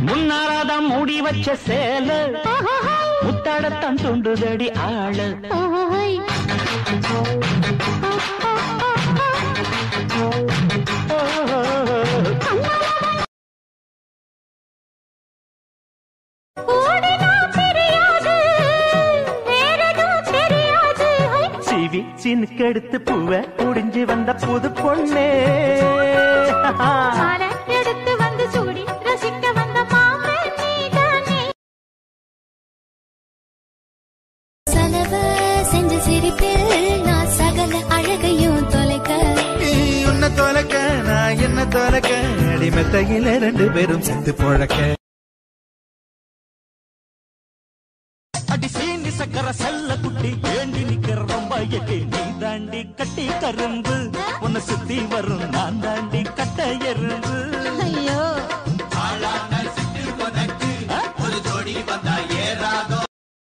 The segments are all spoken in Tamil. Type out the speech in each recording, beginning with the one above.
முன்னாராதான் மூடி வச்ச சேல முத்தாடத்தான் துண்டுதடி ஆளு சிவி சினுக்கெடுத்து பூவ புடிஞ்சு வந்த புது பொண்ணே எடுத்து வந்து சூடி ரசிக்க வந்த மாமன் நீதானே சலவ செஞ்ச சிரிப்பில் நான் சகல அழகையும் தொலைக்க உன்னை தொலைக்க நான் என்ன தொலைக்க அடிமத்தையில 2 பேரும் செத்து பொழக்க அடி சீனி சக்கர செல்ல குட்டி ஏண்டி நிக்கிற ரொம்ப எட்டி நீ தாண்டி கட்டி கரும்பு உன்னை சுத்தி வரும் நான் தாண்டி கட்ட எறும்பு ஐயோ ஒரு ஜோடி வந்தா ஏறாதோ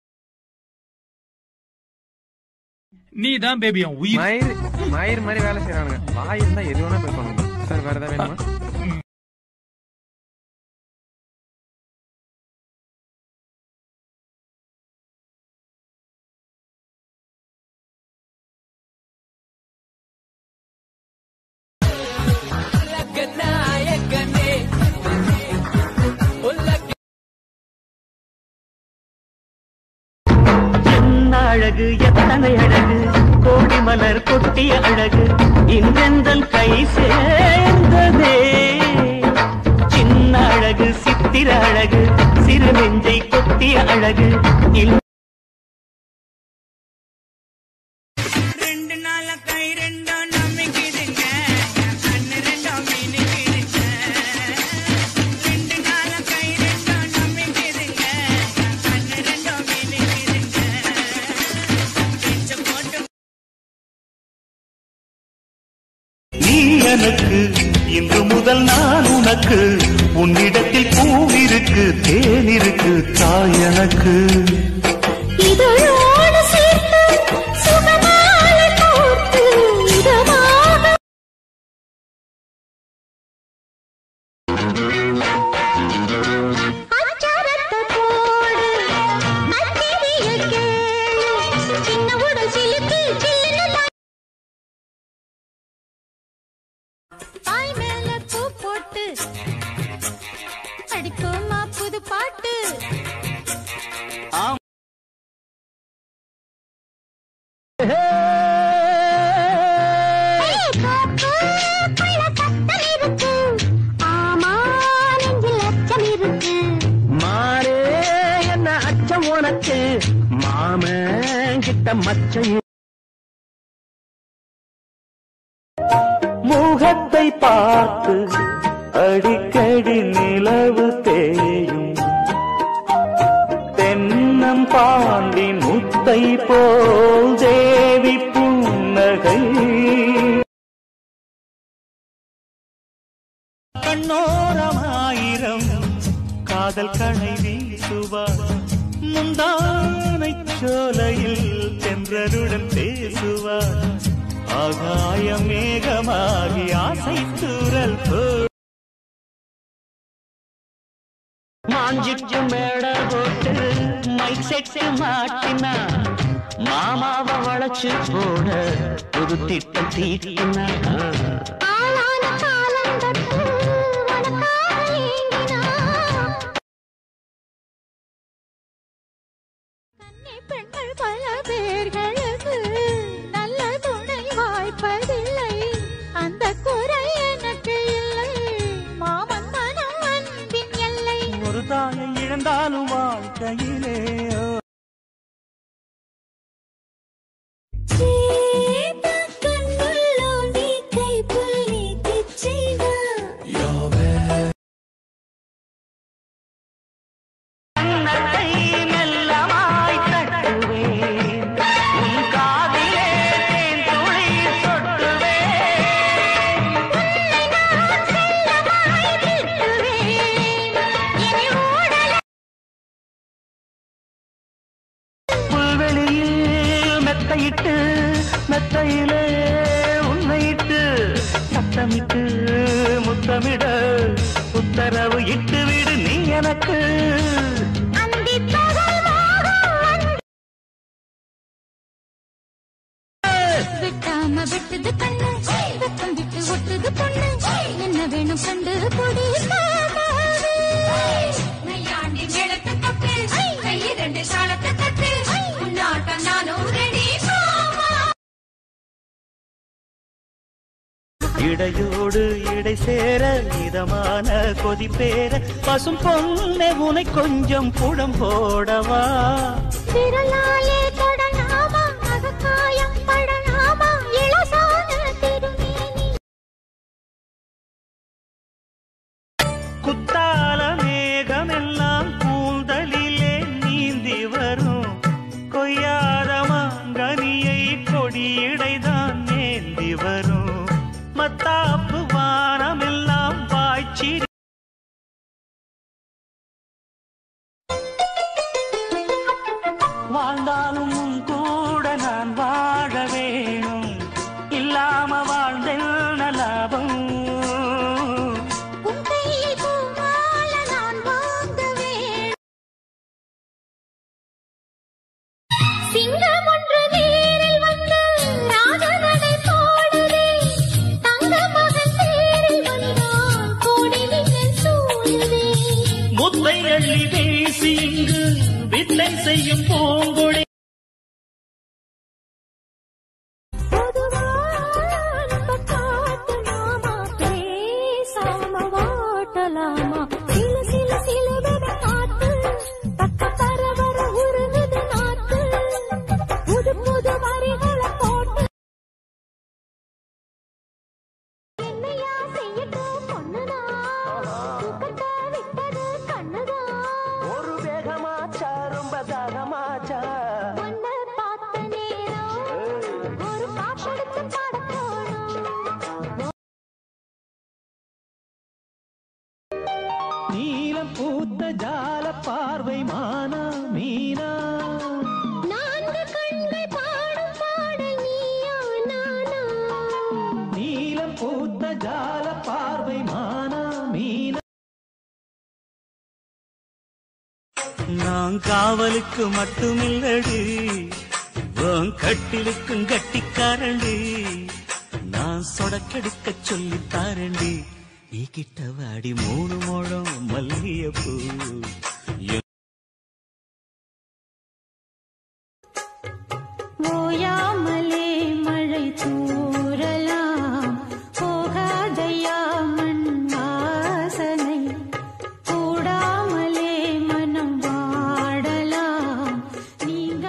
நீ தான் பேபி உயிர் மயிர் மாதிரி வேலை செய்யறானுங்க வாய் இருந்தா எது வேணா போய் பண்ணுங்க சார் வேற ஏதாவது வேணுமா அழகு எத்தனை அழகு கோடி மலர் கொட்டிய அழகு இன்றெந்தன் கை சேர்ந்ததே சின்ன அழகு சித்திர அழகு சிறு நெஞ்சை கொத்திய அழகு நீ எனக்கு இன்று முதல் நான் உனக்கு உன்னிடத்தில் பூவிருக்கு தேனிருக்கு தாய் எனக்கு இதழோடு சேர்த்து சுகமாலை கோர்த்து இதமாக அச்சாரத்தை போடு அத்திரிய கேளு சின்ன உடல் சிலுக்கு சில்லுன்னு தாய் மேல பூ போட்டு அடிக்குமா புது பாட்டு மாறே என்ன அச்சம் உனக்கு மாமன் கிட்ட மச்சம் முகத்தை பார்த்து அடிக்கடி நிலவு தேயும் தென்னம் பாண்டி முத்தை போல் தேவி புன்னகை கண்ணோரமாயிரம் காதல் கணை வீசுவார் முந்தானை சோலையில் தென்றருடன் பேசுவார் ஆகாய மேகமாகி ஆசை தூரல் மாஞ்சிட்டு மேட போட்டு மைக் செட்டு மாட்டினா மாமாவை வளைச்சு போட ஒரு திட்டம் தீட்டினா பெண்கள் பல பேர்களுக்கு நல்ல துணை வாய்ப்பதில்லை அந்த குறை எனக்கு இல்லை மாமன் மனம் அன்பின் எல்லை ஒரு தாயை இழந்தாலும் வாழ்க்கையிலே உனக்கு விட்டாம விட்டது கண்ணு வெக்கம் விட்டு ஒட்டுது பொண்ணு என்ன வேணும் கண்டு கொடி நையாண்டி மேளத்தை தொட்டு கை ரெண்டு சாலத்தை தட்டு உன்னாட்டம் நானும் ரெடி இடையோடு இடை சேர இதமான கொதிப்பேர பசும் பொண்ணே உனை கொஞ்சம் புடம் போடவா விரலாலே தொடலாமா அகக்காயம் படலாமா இளசான திருமேனி குத்தால மேகமெல்லாம் கூந்தலிலே நீந்தி வரும் கொய்யாத மாங்கனியை கொடியிடைதான் நேந்தி வரும் மத்தாப்பு வானமெல்லாம் பாய்ச்சி வாழ்ந்தாலும் கூட நான் வாழ வேணும் இல்லாம வாழ்ந்தென்ன லாபம் உன் கையில் பூமால நான் வாங்க வேணும் சிங்கம் ஒன்று நேரில் வந்து ராஜநடை போடுதே தங்க மகன் தேரில் வந்தான் கோடி மின்னல் சூழுதே முத்தை அள்ளி வீசி இங்கு வித்தை செய்யும் பூங்கொடி பொதுவான காட்டலாமா பேசாம வாட்டலாமா சில சில சிலுவத காத்து பக்க பரவர உருகுது நாத்து புது புது வரிகளை போட்டு என்னையா செய்யட்டும் பொண்ணுதான் தூக்கத்தை விட்டது கண்ணுதான் ஒரு வேகமாச்சா ரொம்ப தாகமாச்சா ஒன்ன பார்த்த நேரம் ஒரு பாட்டெடுத்து பாடத்தோணும் நீலம் பூத்த ஜால பார்வை மானா மீனா நான்கு கண்கள் பாடும் பாடல் நீயா நானா நீலம் பூத்த ஜால பார்வை மானா மீனா நான் காவலுக்கு மட்டுமில்லடி உன் கட்டிலுக்கும் கட்டிக்காரண்டி நான் சொடக்கெடுக்க சொல்லித்தாரண்டி நீ கிட்ட வாடி 3 முழம் மல்லிகைப்பூ ஓயாமலே மழை தூறலாம் போகாதையா மண் வாசனை கூடாமலே மனம் வாடலாம் நீங்க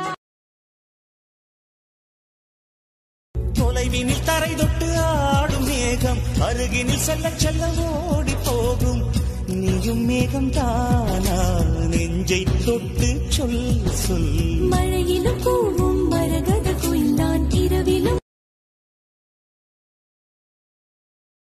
தொலைவினில் தரை தொட்டு ஆடும் மேகம் அருகினில் செல்ல செல்ல ஓடி போகும் நீயும் மேகம் தானா நெஞ்சை தொட்டு சொல் சொல்